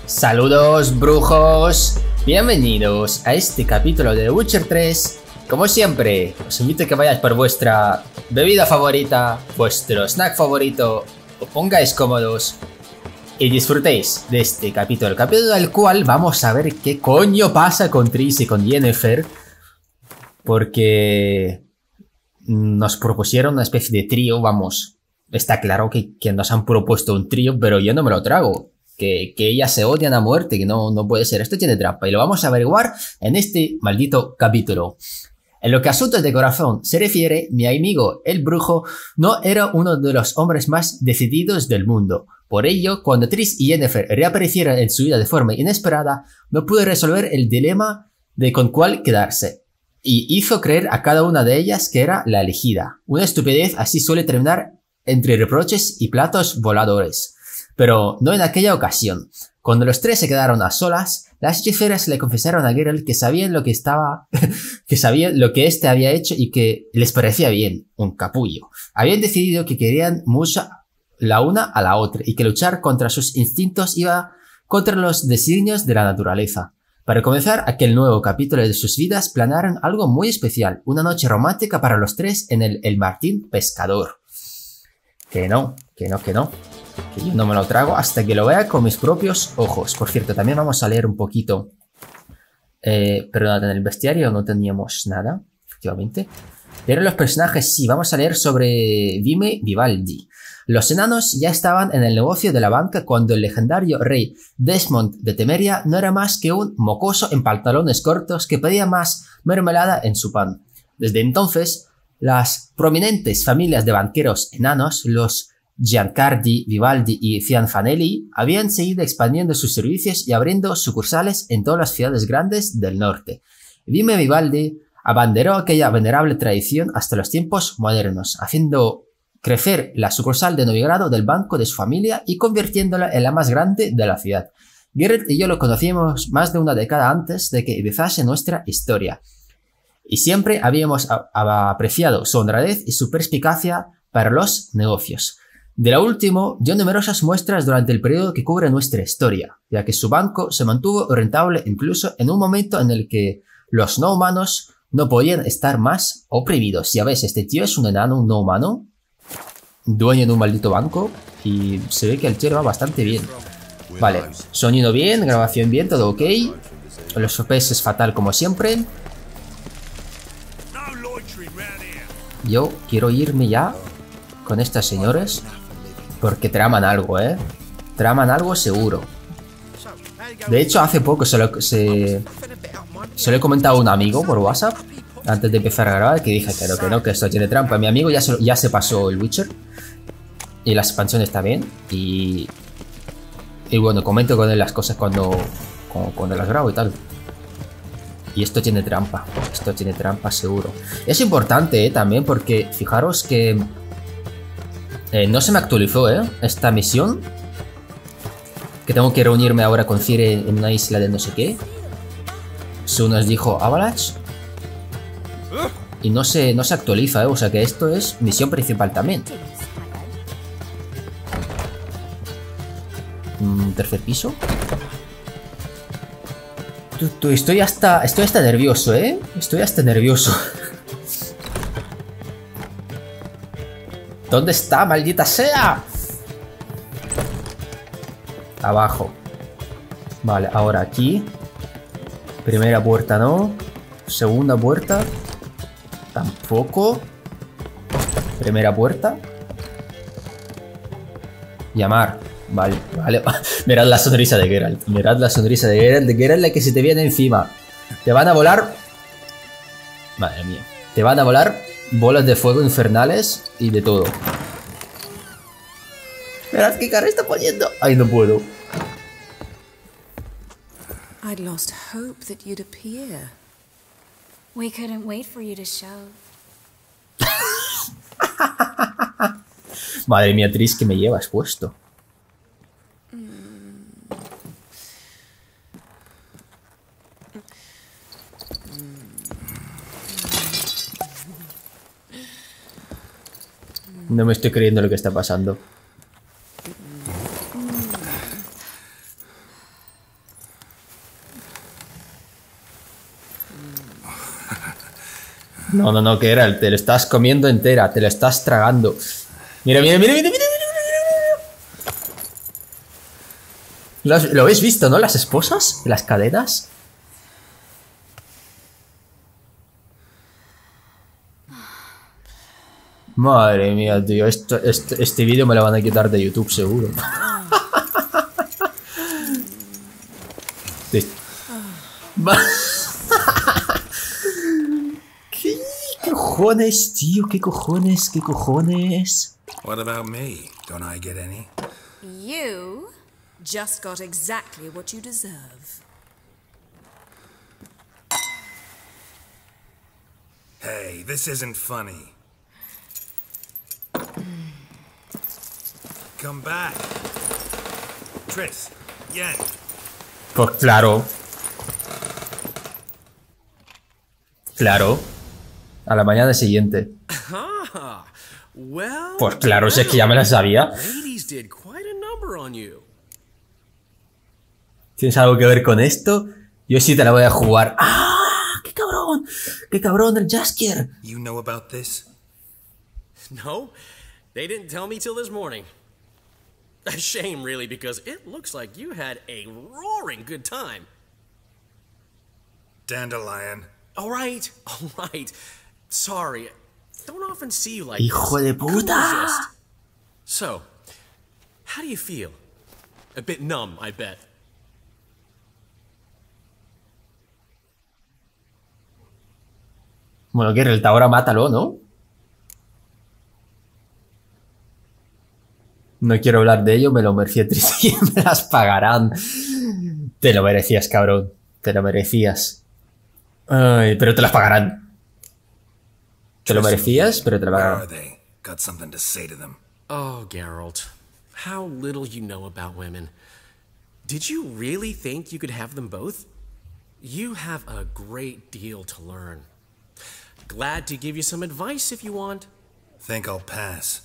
Saludos, brujos. Bienvenidos a este capítulo de The Witcher 3. Como siempre, os invito a que vayáis por vuestra bebida favorita, vuestro snack favorito, os pongáis cómodos y disfrutéis de este capítulo. El capítulo del cual vamos a ver qué coño pasa con Triss y con Yennefer, porque nos propusieron una especie de trío, vamos. Está claro que nos han propuesto un trío, pero yo no me lo trago. Que ellas se odian a muerte, que no puede ser. Esto tiene trampa y lo vamos a averiguar en este maldito capítulo. En lo que a asuntos de corazón se refiere, mi amigo el brujo no era uno de los hombres más decididos del mundo. Por ello, cuando Triss y Yennefer reaparecieron en su vida de forma inesperada, no pudo resolver el dilema de con cuál quedarse. Y hizo creer a cada una de ellas que era la elegida. Una estupidez así suele terminar entre reproches y platos voladores. Pero no en aquella ocasión. Cuando los tres se quedaron a solas, las hechiceras le confesaron a Geralt que sabían lo que sabían lo que éste había hecho y que les parecía bien, un capullo. Habían decidido que querían mucho la una a la otra y que luchar contra sus instintos iba contra los designios de la naturaleza. Para comenzar aquel nuevo capítulo de sus vidas, planearon algo muy especial, una noche romántica para los tres en el Martín Pescador. Que no. Que yo no me lo trago hasta que lo vea con mis propios ojos. Por cierto, también vamos a leer un poquito. Perdón, en el bestiario no teníamos nada, efectivamente. Pero los personajes sí, vamos a leer sobre Vime Vivaldi. Los enanos ya estaban en el negocio de la banca cuando el legendario rey Desmond de Temeria no era más que un mocoso en pantalones cortos que pedía más mermelada en su pan. Desde entonces, las prominentes familias de banqueros enanos, los Giancardi, Vivaldi y Cianfanelli, habían seguido expandiendo sus servicios y abriendo sucursales en todas las ciudades grandes del norte. Vime Vivaldi abanderó aquella venerable tradición hasta los tiempos modernos, haciendo crecer la sucursal de Novigrado del banco de su familia y convirtiéndola en la más grande de la ciudad. Geralt y yo lo conocíamos más de una década antes de que empezase nuestra historia, y siempre habíamos apreciado su honradez y su perspicacia para los negocios. De lo último, dio numerosas muestras durante el periodo que cubre nuestra historia, ya que su banco se mantuvo rentable incluso en un momento en el que los no humanos no podían estar más oprimidos. Ya ves, este tío es un enano, un no humano, dueño de un maldito banco, y se ve que el tío va bastante bien. Vale, sonido bien, grabación bien, todo ok. Los OPs es fatal como siempre. Yo quiero irme ya con estas señores, porque traman algo, traman algo seguro. De hecho, hace poco se lo he comentado a un amigo por WhatsApp, antes de empezar a grabar, que dije que esto tiene trampa. Mi amigo ya se pasó el Witcher, y la expansión está bien, y bueno, comento con él las cosas cuando las grabo y tal. Y esto tiene trampa seguro. Es importante, también, porque fijaros que no se me actualizó, esta misión. Que tengo que reunirme ahora con Ciri en una isla de no sé qué. Su nos dijo Avalanche. Y no se actualiza, o sea que esto es misión principal también. Tercer piso. Estoy hasta nervioso, Estoy hasta nervioso. ¿Dónde está, maldita sea? Abajo. Vale, ahora aquí. Primera puerta no. Segunda puerta tampoco. Primera puerta. Llamar. Vale. Mirad la sonrisa de Geralt. Mirad la sonrisa de Geralt, la que se te viene encima. Te van a volar. Madre mía. Te van a volar bolas de fuego infernales y de todo. Mirad qué cara está poniendo. Ay, no puedo. I'd lost hope that you'd appear. We couldn't wait for you to show. Madre mía, Triss, que me llevas puesto. No me estoy creyendo lo que está pasando. No, no, no, Geralt, te lo estás comiendo entera, te lo estás tragando. Mira, mira, mira, mira, mira, mira. ¿Lo habéis visto, no? Las esposas, las cadenas. Madre mía, tío, este vídeo me lo van a quitar de YouTube seguro. ¿Qué cojones, tío? ¿Qué cojones? ¿Qué cojones? What about me? Don't I get any? You just got exactly what you deserve. Hey, this isn't funny. Come back. Triss, Yen. Pues claro. Claro. A la mañana siguiente. Ah, well, Pues claro, si es que ya me la sabía. ladies did quite a number on you. ¿Tienes algo que ver con esto? Yo sí te la voy a jugar. ¡Ah! ¡Qué cabrón! ¡Qué cabrón el Jaskier! You know about this? No, they didn't tell me till this morning. A shame, really, because it looks like you had a roaring good time. Dandelion. All right. Sorry, don't often see you like ¡Hijo de this. Cool puta! gist. So, how do you feel? A bit numb, I bet. Bueno, Geralt, ahora mátalo, ¿no? No quiero hablar de ello, me lo merecía triste y me las pagarán. Te lo merecías, cabrón. Te lo merecías. Ay, pero te las pagarán. Te lo merecías, pero te lo Where are pagarán. they? Got something to say to them. Oh, Geralt, how little you know about women. Did you really think you could have them both? You have a great deal to learn. Glad to give you some advice if you want. Think I'll pass.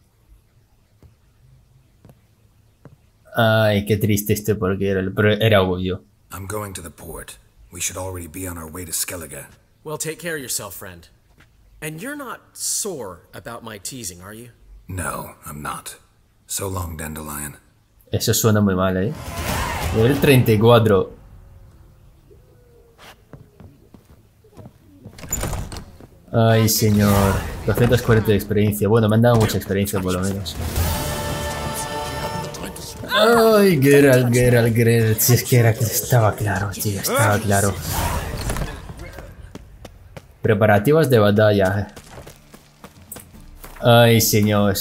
Ay, qué triste este porque era obvio. I'm going to the port. We should already be on our way to Skellige. Well, take care of yourself, friend. And you're not sore about my teasing, are you? No, I'm not. So long, Dandelion. Eso suena muy mal, ¿eh? Nivel 34. Ay, señor. 240 de experiencia. Bueno, me han dado mucha experiencia, por lo menos. Ay, Geralt. Si es que estaba claro, tío. Estaba claro. Preparativos de batalla. Ay, señor.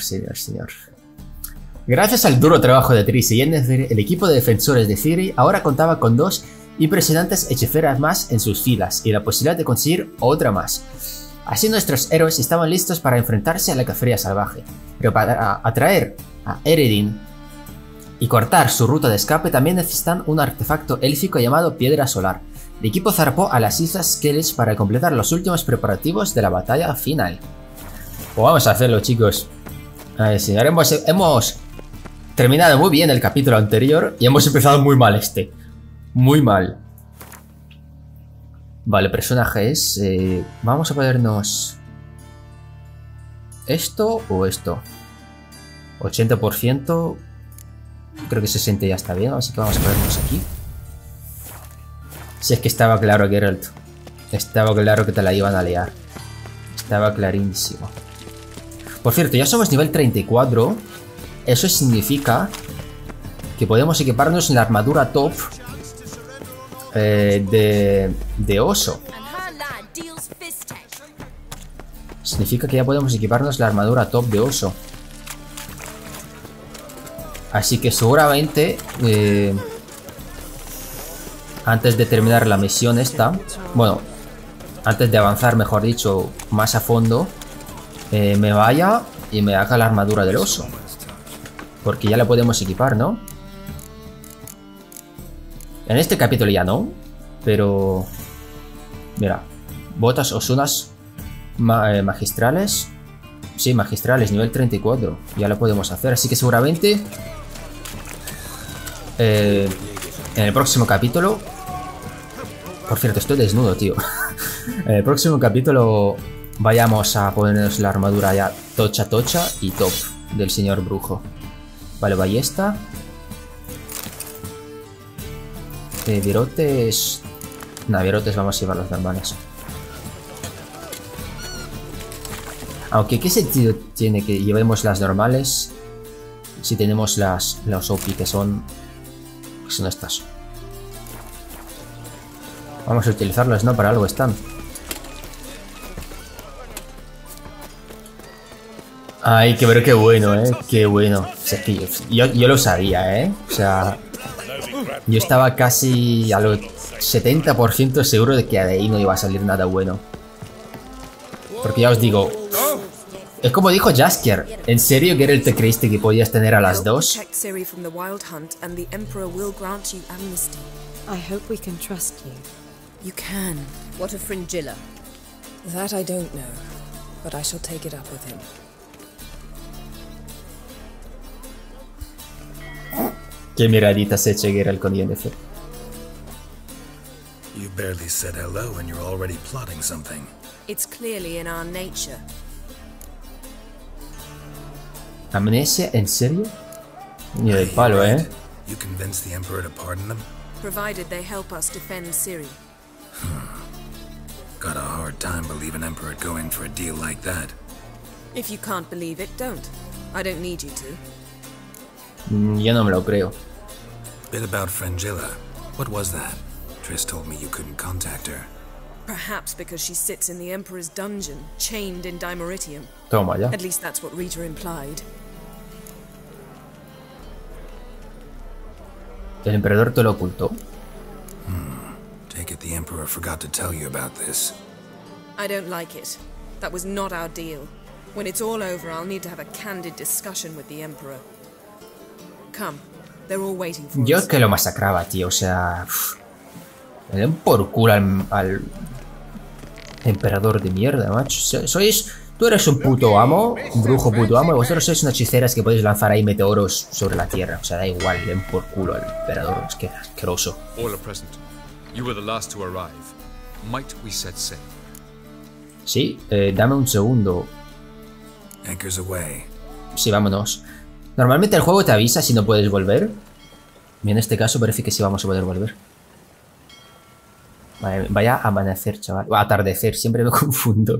Gracias al duro trabajo de Triss y Yennefer, el equipo de defensores de Ciri ahora contaba con 2 impresionantes hechiceras más en sus filas y la posibilidad de conseguir otra más. Así nuestros héroes estaban listos para enfrentarse a la cacería salvaje, pero para atraer a Eredin y cortar su ruta de escape también necesitan un artefacto élfico llamado Piedra Solar. El equipo zarpó a las Islas Skellige para completar los últimos preparativos de la batalla final. Pues vamos a hacerlo, chicos. Ay, señor, hemos terminado muy bien el capítulo anterior y hemos empezado muy mal este. Muy mal. Vale, personajes. Vamos a ponernos... ¿esto o esto? 80%. Creo que 60 ya está bien, así que vamos a ponernos aquí. Si es que estaba claro, Geralt. Estaba claro que te la iban a liar. Estaba clarísimo. Por cierto, ya somos nivel 34. Eso significa que podemos equiparnos en la armadura top de oso. Significa que ya podemos equiparnos la armadura top de oso. Así que seguramente antes de terminar la misión esta, bueno, antes de avanzar, mejor dicho, más a fondo, me vaya y me haga la armadura del oso. Porque ya la podemos equipar, ¿no? En este capítulo ya no, pero... mira, botas osunas magistrales. Sí, magistrales, nivel 34. Ya lo podemos hacer, así que seguramente... en el próximo capítulo... Por cierto, estoy desnudo, tío. En el próximo capítulo vayamos a ponernos la armadura ya tocha y top del señor brujo. Vale, ballesta. Virotes... No, virotes vamos a llevar los normales. Aunque, ¿qué sentido tiene que llevemos las normales si tenemos los OP que son estas? Vamos a utilizarlas, ¿no? Para algo están. Ay, pero qué bueno, qué bueno. O sea, que yo lo sabía, o sea, yo estaba casi a lo 70% seguro de que de ahí no iba a salir nada bueno. Porque ya os digo, es como dijo Jaskier. ¿En serio, Geralt, te creíste que podías tener a las dos? I hope we can trust you. You can. What of Fringilla? That I don't know, but I shall take it up with him. Qué miradita se echa Geralt con Yennefer. You barely said hello and you're already plotting something. It's clearly in our nature. ¿Amnesia? ¿En serio? Ni de palo, You convinced the Emperor to pardon them? Provided they help us defend Ciri. Got a hard time believing Emperor'd go in for a deal like that. If you can't believe it, don't. I don't need you to. Yo no me lo creo. Bit about Fringilla. What was that? Triss told me you couldn't contact her. Perhaps because she sits in the Emperor's dungeon, chained in Dimeritium. Toma ya. At least that's what Rita implied. ¿El emperador te lo ocultó? Take it the Emperor forgot to tell you about this. I don't like it. That was not our deal. When it's all over, I'll need to have a candid discussion with the Emperor. Come, they're all waiting for Yo us. que lo masacraba, tío, o sea... Me den por culo al emperador de mierda, macho. Tú eres un puto amo, un brujo puto amo, y vosotros sois unas hechiceras que podéis lanzar ahí meteoros sobre la tierra. O sea, da igual, den por culo al emperador, es que es asqueroso. All are present. You were the last to arrive. Might we set sail? Sí, dame un segundo. Anchors away. Sí, vámonos. Normalmente el juego te avisa si no puedes volver. Y en este caso parece que sí vamos a poder volver. Vaya a amanecer, chaval. O a atardecer, siempre me confundo.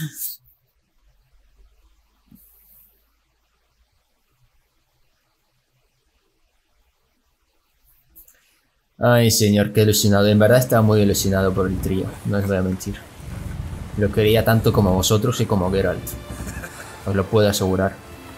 Ay, señor, qué ilusionado. En verdad estaba muy ilusionado por el trío. No os voy a mentir. Lo quería tanto como vosotros y como Geralt. Os lo puedo asegurar.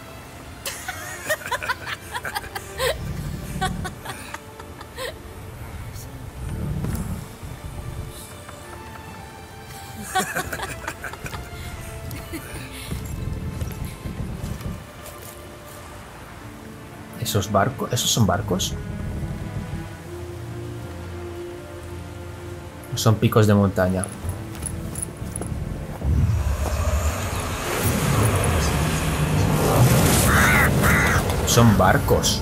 ¿Esos barcos? ¿Esos son barcos? Son picos de montaña. Son barcos.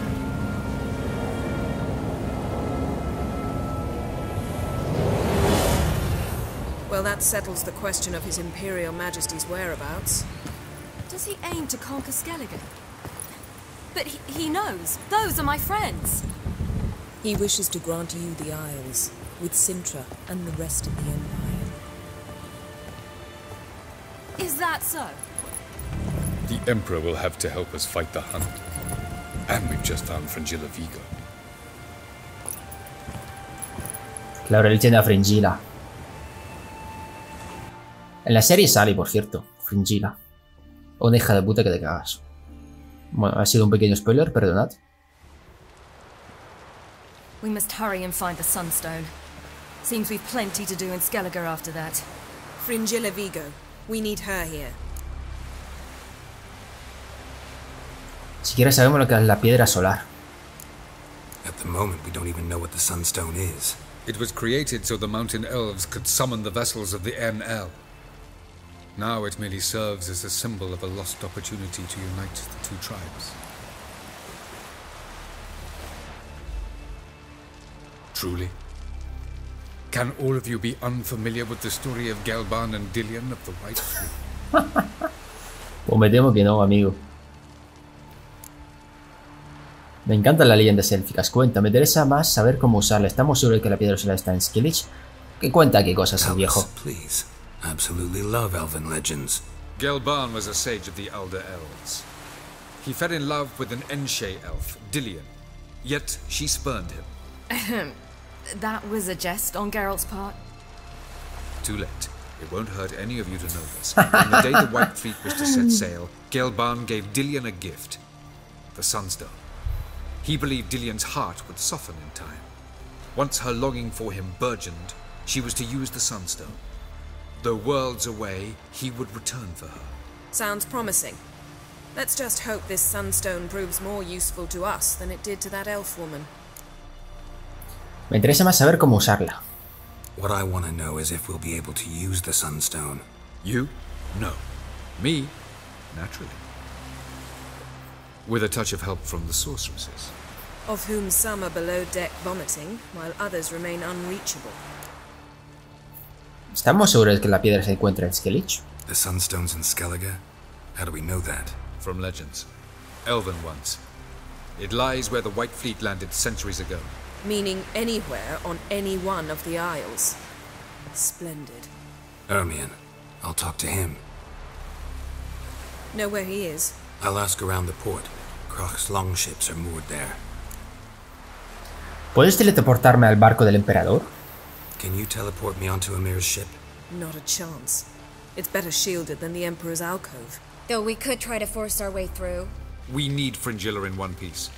Well, that settles the question of His Imperial Majesty's whereabouts. Does he aim to conquer Skellige? But he knows. Those are my friends. He wishes to grant you the Isles, with Sintra and the rest of the Empire. Is that so? The Emperor will have to help us fight the Hunt. And we've just found Fringilla Vigo. Claro, él tiene a Fringilla. En la serie sale, por cierto, Fringilla. Una hija de puta que te cagas. Bueno, ha sido un pequeño spoiler, perdonad. We must hurry and find the Sunstone. Seems we've plenty to do in Skellige after that. Fringilla Vigo. We need her here. Siquiera sabemos lo que es la piedra solar. At the moment, we don't even know what the Sunstone is. It was created so the mountain elves could summon the vessels of the NL. Now it merely serves as a symbol of a lost opportunity to unite the two tribes. Truly? Can all of you be unfamiliar with the story of Gelban and Dillion of the White Fleet? Pues me temo que no, amigo. Me encantan las leyendas élficas. Cuenta, me interesa más saber cómo usarla. ¿Estamos seguros de que la piedra solar está en Skellige? ¿Qué cuenta qué cosas, el viejo? Please. Absolutely love elven legends. Gelban was a sage of the Elder Elves. He fell in love with an Enshe elf, Dillion. Yet she spurned him. That was a jest on Geralt's part. Too late. It won't hurt any of you to know this. On the day the White Fleet was to set sail, Gelban gave Dillion a gift. The Sunstone. He believed Dillion's heart would soften in time. Once her longing for him burgeoned, she was to use the Sunstone. Though worlds away, he would return for her. Sounds promising. Let's just hope this sunstone proves more useful to us than it did to that elf woman. Me interesa más saber cómo usarla. What I want to know is if we'll be able to use the Sunstone. You? No. Me? Naturally. With a touch of help from the sorceresses. Of whom some are below deck vomiting, while others remain unreachable. ¿Estamos seguros de que la piedra se encuentra en Skellige? The Sunstone's in Skellige? How do we know that? From legends. Elven ones. It lies where the White Fleet landed centuries ago. Meaning anywhere on any one of the Isles. Splendid. Ermion. I'll talk to him. Know where he is? I'll ask around the port. Croc's longships are moored there. ¿Puedes teleportarme al barco del emperador? Can you teleport me onto Amir's ship? Not a chance. It's better shielded than the Emperor's alcove. Though we could try to force our way through. We need Fringilla in one piece.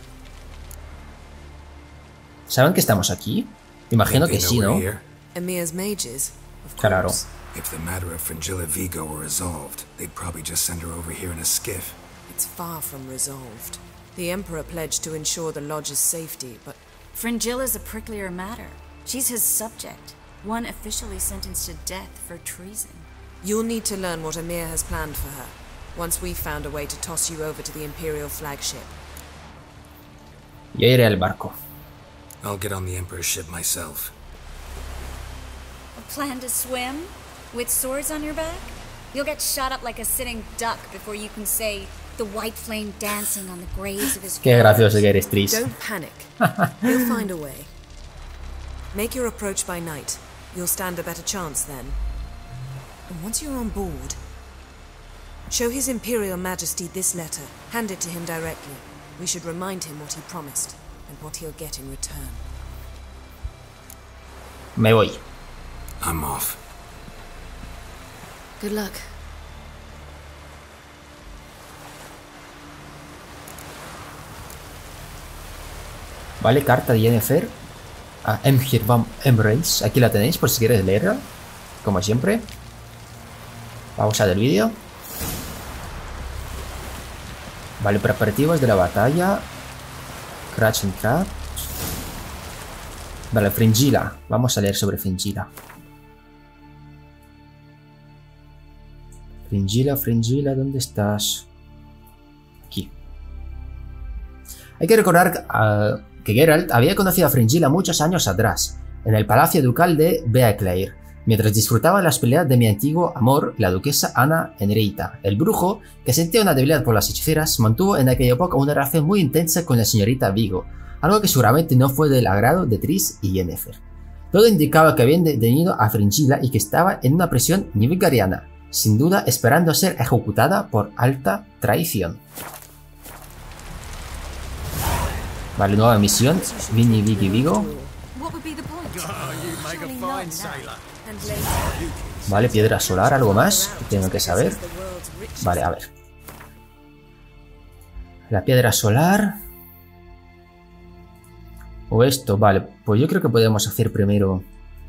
¿Saben que estamos aquí? Imagino que sí, ¿no? Amir's mages, of Claro. course. If the matter of Fringilla Vigo were resolved, they'd probably just send her over here in a skiff. It's far from resolved. The Emperor pledged to ensure the Lodge's safety, but Fringilla's a pricklier matter. She's his subject, one officially sentenced to death for treason. you'll need to learn what Amir has planned for her, once we've found a way to toss you over to the Imperial flagship. Yo iré al barco. I'll get on the Emperor's ship myself. A plan to swim? With swords on your back? You'll get shot up like a sitting duck before you can say the white flame dancing on the graves of his Qué gracioso que eres, Tris. Don't panic. He'll find a way. Make your approach by night. You'll stand a better chance then. And once you're on board, show His Imperial Majesty this letter. Hand it to him directly. We should remind him what he promised, and what he'll get in return. Me voy. I'm off. Good luck. Vale, carta de Yennefer a Emhyr van Emreis. Aquí la tenéis por si queréis leerla, como siempre. Pausa del vídeo. Vale, preparativos de la batalla. Crash and Crab. Vale, Fringilla. Vamos a leer sobre Fringilla. Fringilla, ¿dónde estás? Aquí. Hay que recordar que Geralt había conocido a Fringilla muchos años atrás, en el palacio ducal de Beaclair, mientras disfrutaba de la hospitalidad de mi antiguo amor, la duquesa Anna Henrietta. El brujo, que sentía una debilidad por las hechiceras, mantuvo en aquella época una relación muy intensa con la señorita Vigo, algo que seguramente no fue del agrado de Tris y Yennefer. Todo indicaba que habían detenido a Fringilla y que estaba en una prisión nilfgaardiana, sin duda esperando ser ejecutada por alta traición. Vale, nueva misión. Vini, Vicky, Vigo. Vale, piedra solar, ¿algo más que tengo que saber? Vale, a ver. La piedra solar. O esto, vale. Pues yo creo que podemos hacer primero...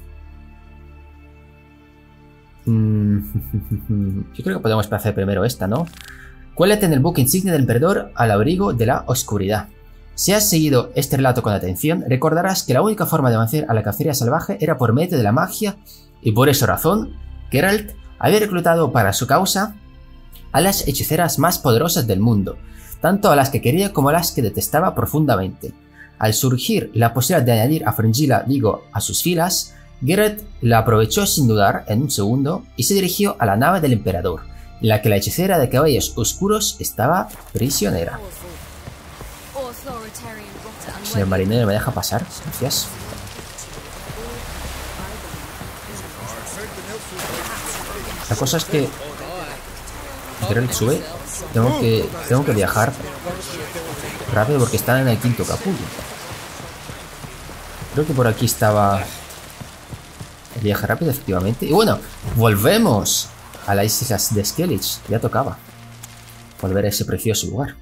Yo creo que podemos hacer primero esta, ¿no? Cuélate en el buque insignia del emperador al abrigo de la oscuridad. Si has seguido este relato con atención, recordarás que la única forma de vencer a la cacería salvaje era por medio de la magia, y por esa razón, Geralt había reclutado para su causa a las hechiceras más poderosas del mundo, tanto a las que quería como a las que detestaba profundamente. Al surgir la posibilidad de añadir a Fringilla Vigo a sus filas, Geralt la aprovechó sin dudar en un segundo y se dirigió a la nave del emperador, en la que la hechicera de cabellos oscuros estaba prisionera. Si el marinero me deja pasar, gracias. La cosa es que Geralt sube. Tengo que viajar rápido porque están en el quinto capullo. Creo que por aquí estaba el viaje rápido, efectivamente. Y bueno, volvemos a las islas de Skellige. Ya tocaba volver a ese precioso lugar.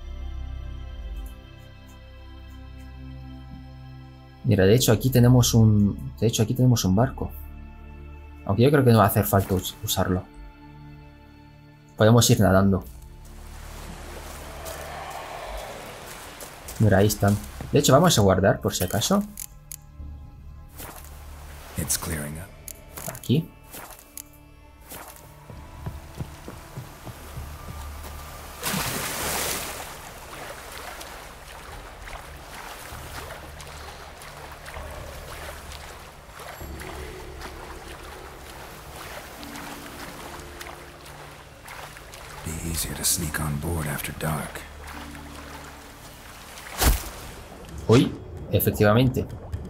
Mira, de hecho aquí tenemos un barco. Aunque yo creo que no va a hacer falta usarlo. Podemos ir nadando. Mira, ahí están. De hecho, vamos a guardar por si acaso. Aquí. Uy, efectivamente.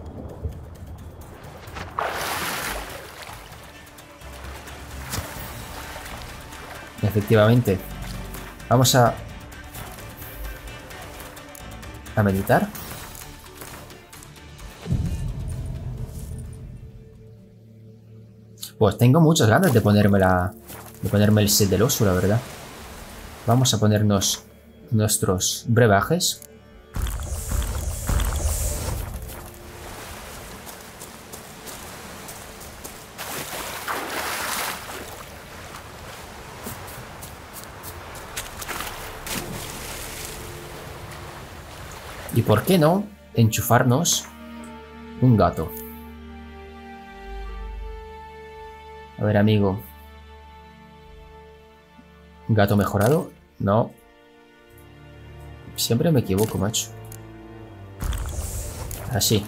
Efectivamente. Vamos a meditar. Pues tengo muchas ganas de ponerme el set del oso, la verdad. Vamos a ponernos nuestros brebajes. Y por qué no enchufarnos un gato. A ver, amigo. ¿Gato mejorado? No. Siempre me equivoco, macho. Así.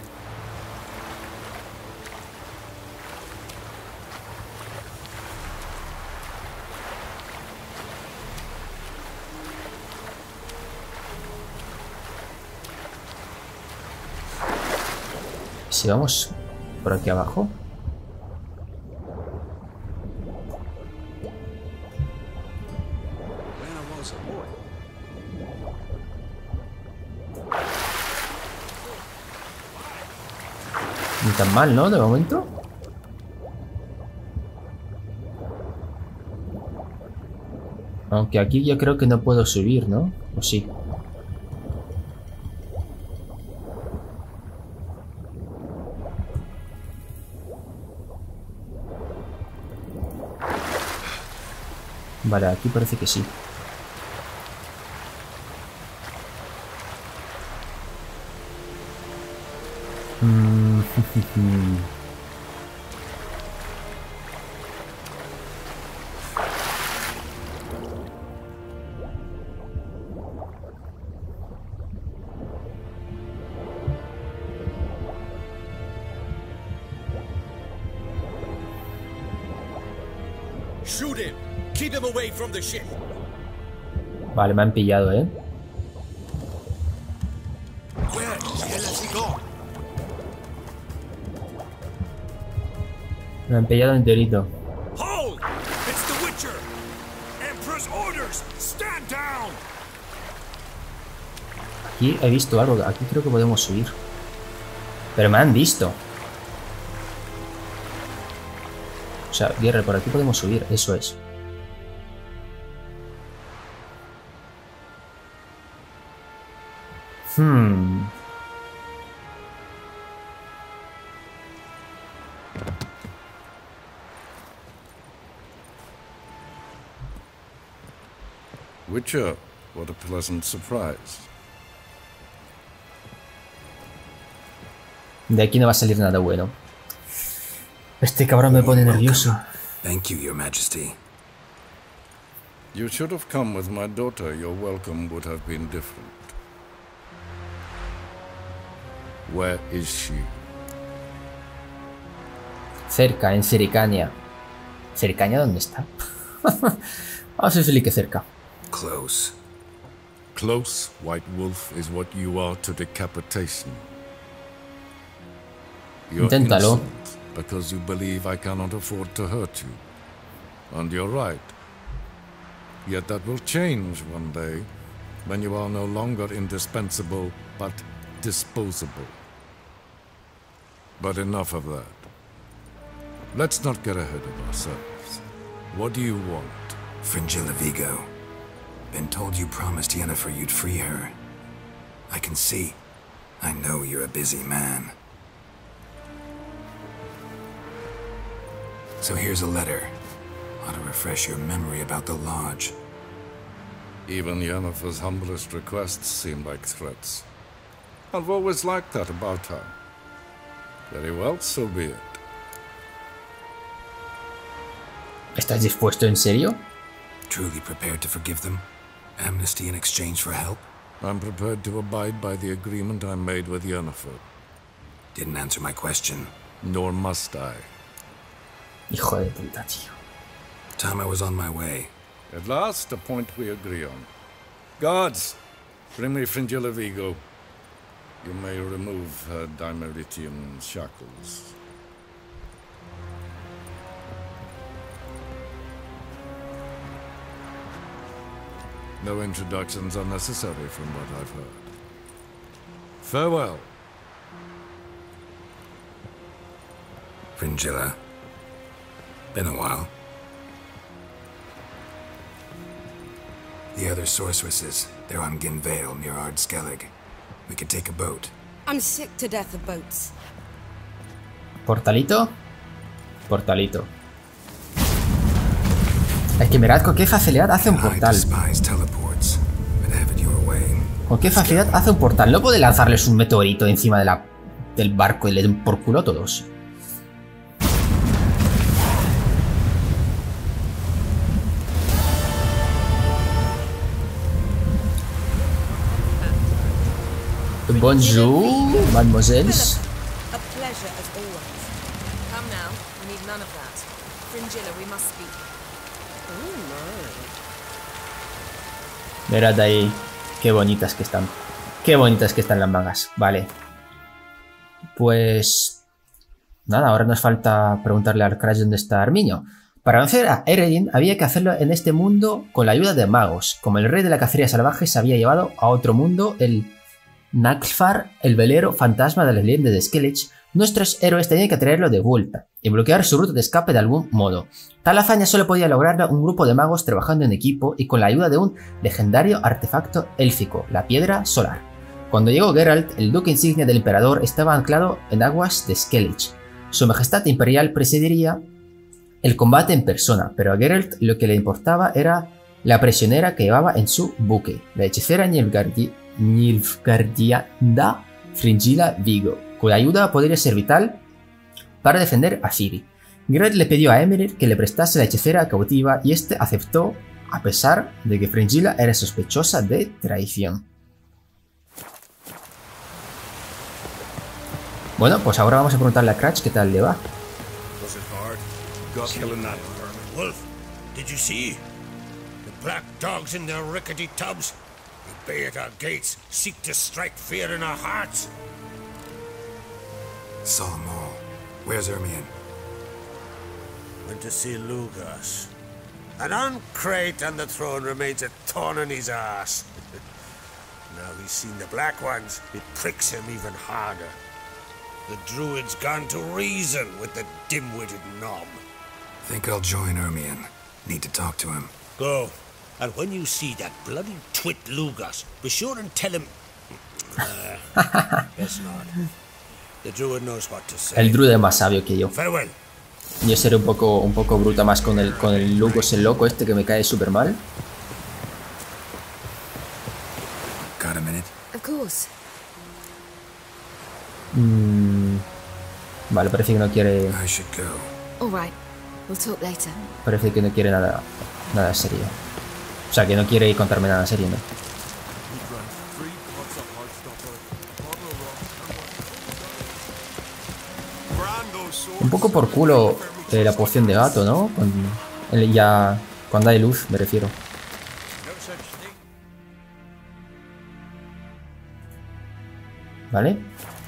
Si vamos por aquí abajo. Ni tan mal, ¿no? De momento. Aunque aquí yo creo que no puedo subir, ¿no? ¿O sí? Vale, aquí parece que sí. Vale, me han pillado, ¿eh? Me han pillado enterito. Aquí he visto algo. Aquí creo que podemos subir. Pero me han visto. O sea, Guerre, por aquí podemos subir. Eso es. Witcher, what a pleasant surprise. De aquí no va a salir nada bueno. Este cabrón me pone nervioso. Thank you, Your Majesty. You should have come with my daughter. Your welcome would have been different. Where is she? Cerca, en Cericania. ¿Cericania dónde está? Vamos a decirle que cerca. Close. Close, White Wolf, is what you are to decapitation. You're Inténtalo. innocent because you believe I cannot afford to hurt you. And you're right. Yet that will change one day, when you are no longer indispensable, but disposable. But enough of that. Let's not get ahead of ourselves. What do you want? Fringilla Vigo. Been told you promised Yennefer you'd free her. I can see. I know you're a busy man. So here's a letter. Ought to refresh your memory about the Lodge. Even Yennefer's humblest requests seem like threats. I've always liked that about her. Very well, so be it. ¿Estás dispuesto en serio? Truly prepared to forgive them? Amnesty in exchange for help? I'm prepared to abide by the agreement I made with Yennefer. Didn't answer my question. Nor must I. Hijo de puta, tío. Time I was on my way. At last, a point we agree on. Guards, bring me Fringilla Vigo. You may remove her Dimeritium shackles. No introductions are necessary from what I've heard. Farewell. Fringilla. Been a while. The other sorceresses, they're on Ginvale near Ardskellig. We could take a boat. I'm sick to death of boats. ¿Portalito? Portalito. Es que mirad con qué facilidad hace un portal. Con qué facilidad hace un portal. No puede lanzarles un meteorito encima de del barco y le den por culo a todos. Bonjour, mademoiselles. A pleasure as always. Come now, we need none of that. Fringilla, we must speak. Mirad ahí, qué bonitas que están. Qué bonitas que están las magas. Vale. Pues... nada, ahora nos falta preguntarle al Crash dónde está Arminio. Para vencer a Eredin había que hacerlo en este mundo con la ayuda de magos. Como el rey de la cacería salvaje se había llevado a otro mundo, el Naglfar, el velero fantasma de la leyenda de Skellige, nuestros héroes tenían que traerlo de vuelta y bloquear su ruta de escape de algún modo. Tal hazaña solo podía lograrla un grupo de magos trabajando en equipo y con la ayuda de un legendario artefacto élfico, la Piedra Solar. Cuando llegó Geralt, el duque insignia del emperador estaba anclado en aguas de Skellige. Su majestad imperial presidiría el combate en persona, pero a Geralt lo que le importaba era la prisionera que llevaba en su buque, la hechicera Nilfgaardiana Fringilla Vigo, cuya ayuda podría ser vital para defender a Ciri. Geralt le pidió a Emerald que le prestase la hechicera cautiva y este aceptó a pesar de que Fringilla era sospechosa de traición. Bueno, pues ahora vamos a preguntarle a Cratch qué tal le va. Was it hard? Killing that vermin. Wolf, did you see? The black dogs in their rickety tubs. They bay at our gates, seek to strike fear in our hearts. Saw them all. Where's Ermion? Went to see Lugas. An uncrate on the throne remains a thorn in his ass. Now he's seen the Black Ones, it pricks him even harder. The druid's gone to reason with the dim-witted knob. Think I'll join Ermion. Need to talk to him. Go. And when you see that bloody twit Lugas, be sure and tell him... Best not. The druid knows what to say. El druid es más sabio que yo. Farewell. Yo seré un poco bruta más con el Lugos, el loco este que me cae súper mal. Got a minute? Of course. Vale, parece que no quiere. I should go. All right. We'll talk later. Parece que no quiere nada serio. O sea, que no quiere contarme nada serio, ¿no? Un poco por culo la poción de gato, ¿no? Cuando hay luz, me refiero. ¿Vale?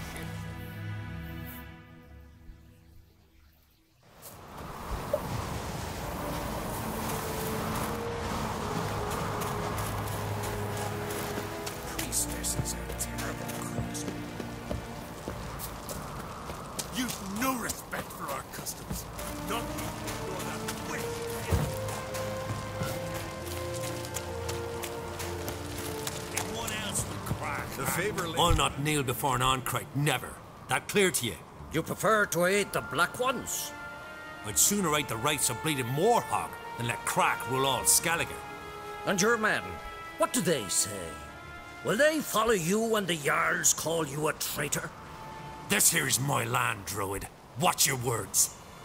I'll not kneel before an Oncrite, never. That clear to you? You prefer to aid the Black Ones? I'd sooner aid the rights of bleeding Morhog than let Crack rule all Skellige. And your men, what do they say? Will they follow you when the Jarls call you a traitor? This here's my land, Druid. Watch your words.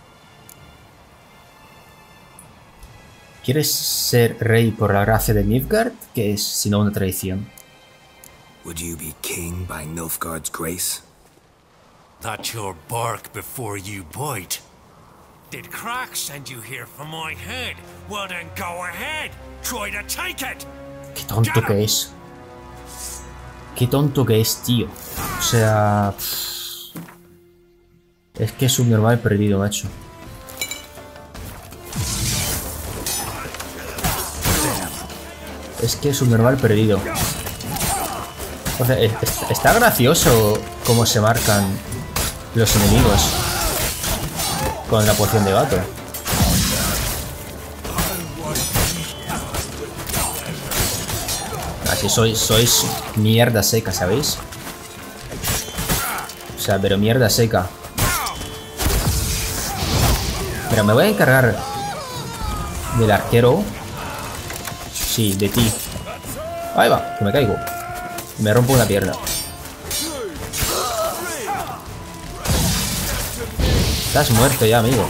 ¿Quieres ser rey por la gracia de Nilfgaard? Que es sino una traición. Would you be king by Nilfgaard's grace? That's your bark before you bite. Did Crack send you here for my head? Well then go ahead. Try to take it. Qué tonto que es. Qué tonto que es, tío. O sea... Es que es un normal perdido, macho. Es que es un normal perdido. O sea, está gracioso cómo se marcan los enemigos con la poción de gato. Así sois mierda seca, ¿sabéis? O sea, pero mierda seca. Pero me voy a encargar del arquero. Sí, de ti. Ahí va, que me caigo. Me rompo una pierna. Estás muerto ya, amigo.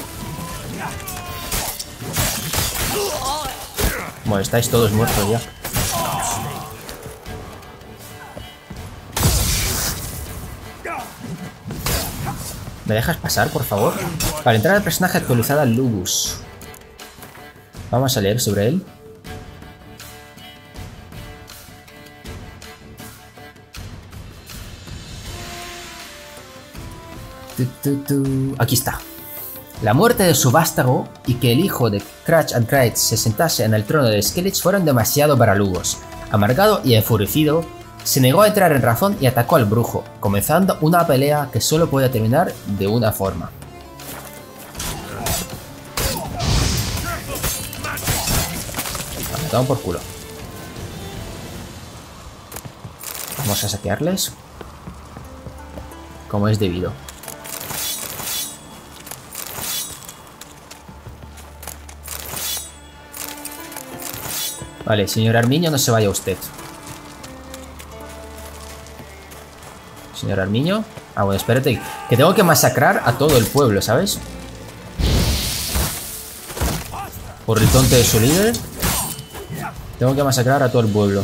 Bueno, estáis todos muertos ya. ¿Me dejas pasar, por favor? Para entrar al personaje actualizada Lugus. Vamos a leer sobre él. Aquí está. La muerte de su vástago y que el hijo de Crash and Craig se sentase en el trono de Skellige fueron demasiado para Lugos. Amargado y enfurecido, se negó a entrar en razón y atacó al brujo, comenzando una pelea que solo puede terminar de una forma. Vamos por culo. Vamos a saquearles como es debido. Vale, señor Armiño, no se vaya usted. Señor Armiño. Ah, bueno, espérate. Que tengo que masacrar a todo el pueblo, ¿sabes? Por el tonto de su líder. Tengo que masacrar a todo el pueblo.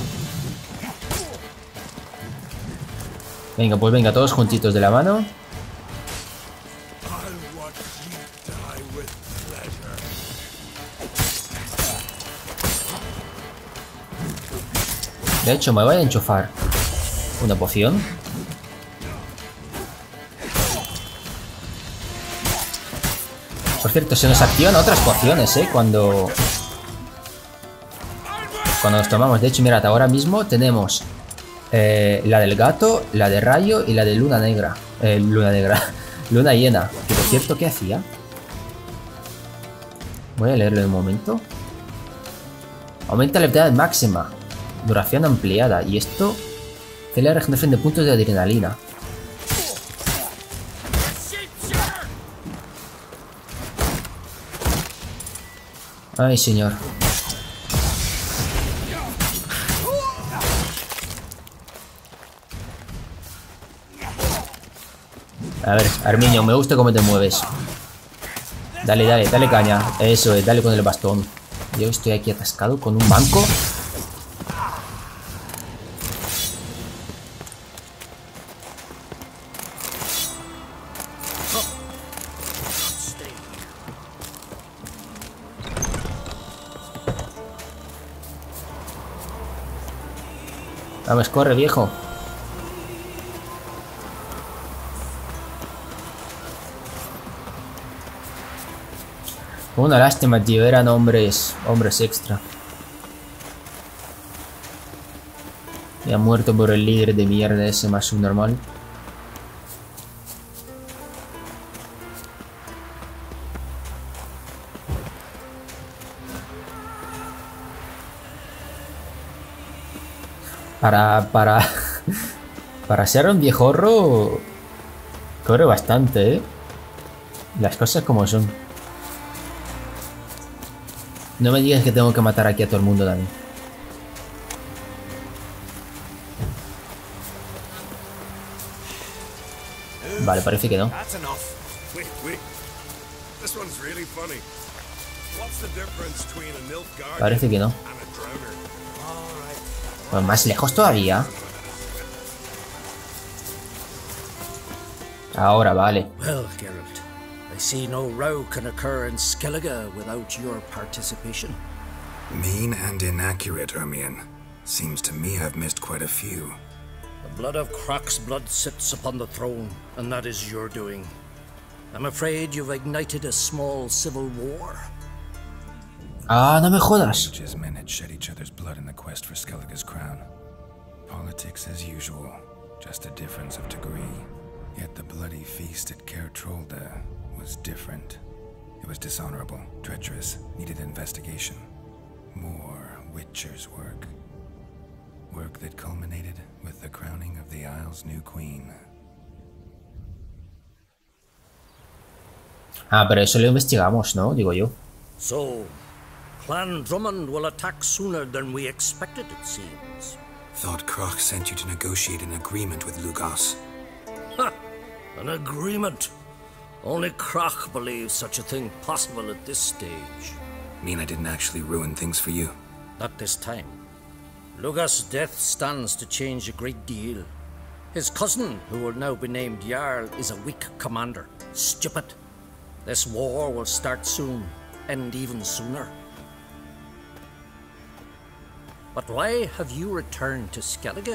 Venga, pues venga, todos juntitos de la mano. De hecho, me voy a enchufar una poción. Por cierto, se nos activan otras pociones, cuando nos tomamos. De hecho, mirad, ahora mismo tenemos la del gato, la de rayo y la de luna negra. Luna llena. Que por cierto, ¿qué hacía? Voy a leerlo en un momento. Aumenta la vitalidad máxima. Duración ampliada. Y esto... Celebra regeneración de puntos de adrenalina. Ay, señor. A ver, Armiño, me gusta cómo te mueves. Dale, dale, dale caña. Eso es, dale con el bastón. Yo estoy aquí atascado con un banco. Vamos, corre, viejo. Una lástima, tío. Eran hombres extra. Y ha muerto por el líder de mierda ese más subnormal. Para ser un viejorro corre bastante, ¿eh? Las cosas como son. No me digas que tengo que matar aquí a todo el mundo también. Vale, parece que no. Parece que no. Pues más lejos todavía. Ahora vale. Well, Geralt, I see no row can occur in Skellige without your participation. Mean and inaccurate, Ermion. Seems to me I've missed quite a few. The blood of Crach's blood sits upon the throne, and that is your doing. I'm afraid you've ignited a small civil war. Ah, no me jodas. His men had shed each other's blood in the quest for Skellige's crown. Politics as usual, just a difference of degree. Yet the bloody feast at Caer Trolda was different. It was dishonorable, treacherous, needed investigation. More Witcher's work. Work that culminated with the crowning of the Isle's new queen. Ah, pero eso lo investigamos, ¿no? Digo yo. So, Clan Drummond will attack sooner than we expected, it seems. Thought Crach sent you to negotiate an agreement with Lugos. Ha! An agreement? Only Crach believes such a thing possible at this stage. Mean I didn't actually ruin things for you? Not this time. Lugos' death stands to change a great deal. His cousin, who will now be named Jarl, is a weak commander. Stupid. This war will start soon, end even sooner. But why have you returned to Skellige?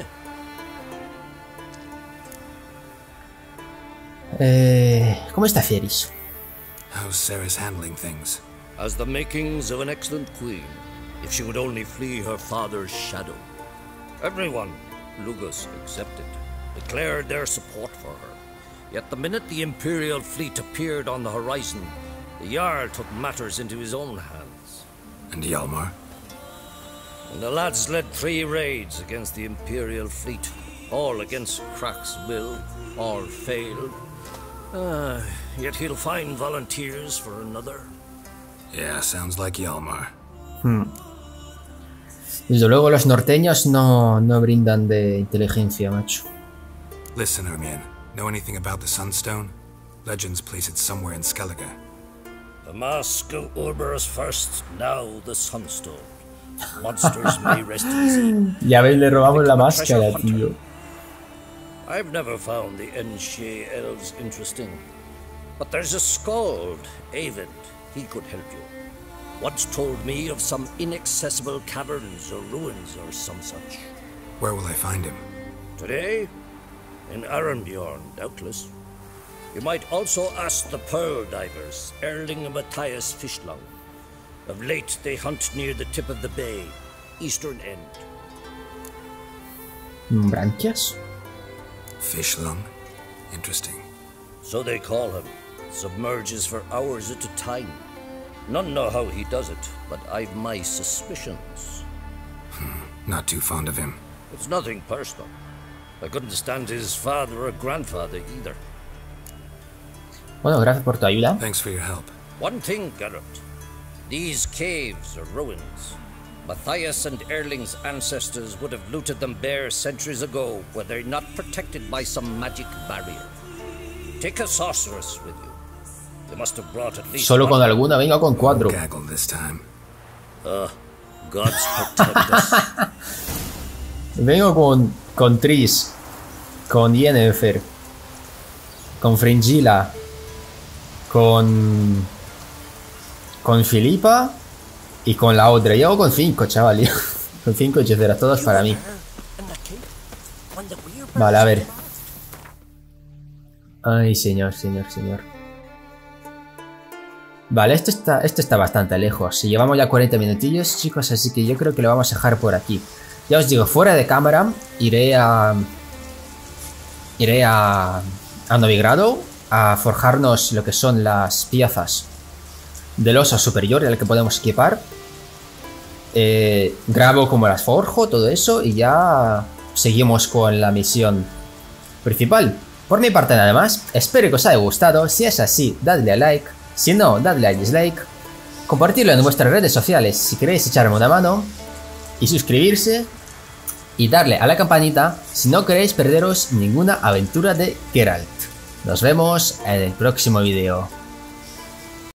¿Cómo está Fieris? How's Ceres handling things? Has the makings of an excellent queen, if she would only flee her father's shadow. Everyone, Lugos excepted, declared their support for her. Yet the minute the Imperial fleet appeared on the horizon, the Jarl took matters into his own hands. And Hjalmar? And the lads led 3 raids against the Imperial fleet, all against Crach's will, all failed. Yet he'll find volunteers for another. Yeah, sounds like Hjalmar. Desde luego los norteños no brindan de inteligencia, macho. Listen, Ermion. Know anything about the Sunstone? Legends place it somewhere in Skellige. The mask of Urberus first, now the Sunstone. Monsters may rest easy. Ya ves, le robamos la máscara, tío. I've never found the Enshe elves interesting. But there's a skald, Avid. He could help you. Once told me of some inaccessible caverns or ruins or some such. Where will I find him? Today? In Arenbjorn, doubtless. You might also ask the Pearl Divers, Erling and Matthias Fishlung. Of late, they hunt near the tip of the bay, eastern end. ¿Branquias? Fishlung? Interesting. So they call him. Submerges for hours at a time. None know how he does it, but I've my suspicions. Not too fond of him. It's nothing personal. I couldn't stand his father or grandfather either. Bueno, gracias por tu ayuda. Thanks for your help. One thing, Geralt. These caves are ruins. Matthias and Erling's ancestors would have looted them bare centuries ago were they not protected by some magic barrier. Take a sorceress with you. They must have brought at least Solo con alguna, venga con 4. Gaggle this time. Gods protect us. Vengo con Tris, con Yennefer, con Fringilla, con Filipa y con la otra. Llego con 5, chaval. Con 5 hechiceras, todas para mí. Vale, a ver. Ay, señor. Vale, esto está bastante lejos. Si llevamos ya 40 minutillos, chicos, así que yo creo que lo vamos a dejar por aquí. Ya os digo, fuera de cámara iré a Novigrado a forjarnos lo que son las piezas del oso superior, el que podemos equipar. Grabo cómo las forjo, todo eso, y ya seguimos con la misión principal. Por mi parte nada más, espero que os haya gustado. Si es así, dadle a like. Si no, dadle a dislike. Compartirlo en vuestras redes sociales si queréis echarme una mano. Y suscribirse. Y darle a la campanita si no queréis perderos ninguna aventura de Geralt. Nos vemos en el próximo vídeo.